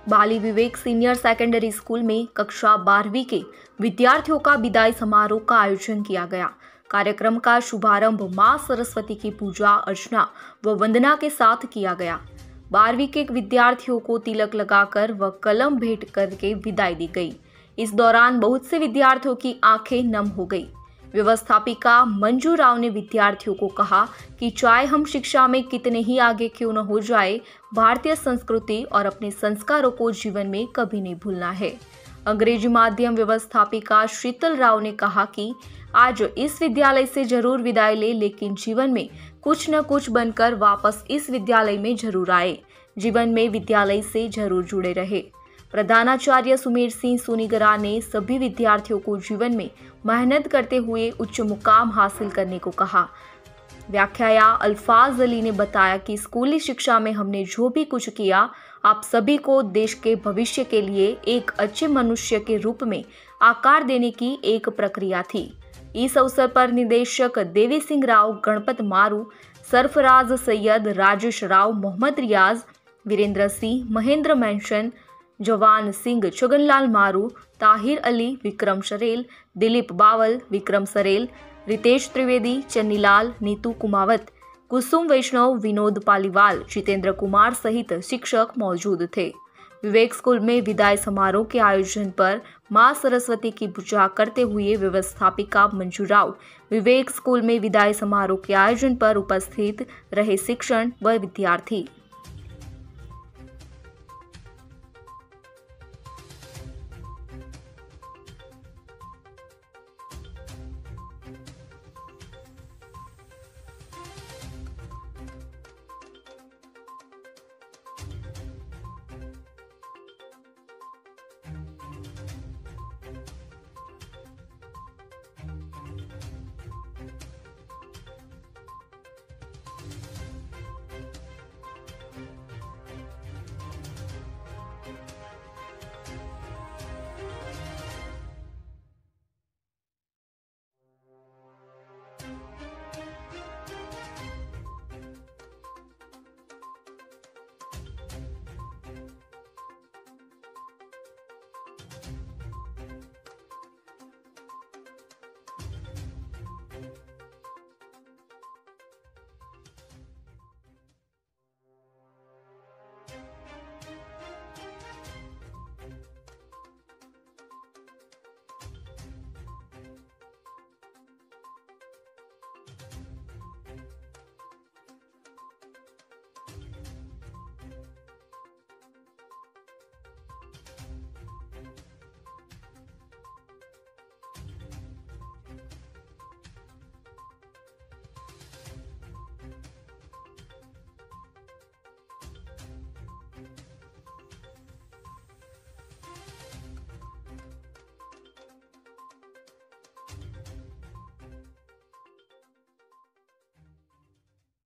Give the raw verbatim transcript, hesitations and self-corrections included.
बाली Vivek senior secondary school में कक्षा बारहवीं के विद्यार्थियों का विदाई समारोह का आयोजन किया गया। कार्यक्रम का शुभारंभ मां सरस्वती की पूजा अर्चना व वंदना के साथ किया गया। बारहवीं के विद्यार्थियों को तिलक लगाकर व कलम भेंट करके विदाई दी गई। इस दौरान बहुत से विद्यार्थियों की आंखें नम हो गई। व्यवस्थापिका मंजू राव ने विद्यार्थियों को कहा कि चाहे हम शिक्षा में कितने ही आगे क्यों न हो जाए, भारतीय संस्कृति और अपने संस्कारों को जीवन में कभी नहीं भूलना है। अंग्रेजी माध्यम व्यवस्थापिका शीतल राव ने कहा कि आज इस विद्यालय से जरूर विदाई ले, लेकिन जीवन में कुछ न कुछ बनकर वापस इस विद्यालय में जरूर आए। जीवन में विद्यालय से जरूर जुड़े रहे। प्रधानाचार्य सुमेर सिंह सोनीगरा ने सभी विद्यार्थियों को जीवन में मेहनत करते हुए उच्च मुकाम हासिल करने को कहा। व्याख्याया अल्फाज अली ने बताया कि स्कूली शिक्षा में हमने जो भी कुछ किया, आप सभी को देश के भविष्य के लिए एक अच्छे मनुष्य के रूप में आकार देने की एक प्रक्रिया थी। इस अवसर पर निदेशक देवी सिंह राव, गणपत मारू, सरफराज सैयद, राजेश राव, मोहम्मद रियाज, वीरेंद्र सिंह, महेंद्र मेंशन, जवान सिंह, छगनलाल मारू, ताहिर अली, विक्रम सरेल, दिलीप बावल, विक्रम सरेल, रितेश त्रिवेदी, चन्नीलाल, नीतू कुमावत, कुसुम वैष्णव, विनोद पालीवाल, जितेंद्र कुमार सहित शिक्षक मौजूद थे। विवेक स्कूल में विदाई समारोह के आयोजन पर मां सरस्वती की पूजा करते हुए व्यवस्थापिका मंजू राव, विवेक स्कूल में विदाई समारोह के आयोजन पर उपस्थित रहे शिक्षक व विद्यार्थी।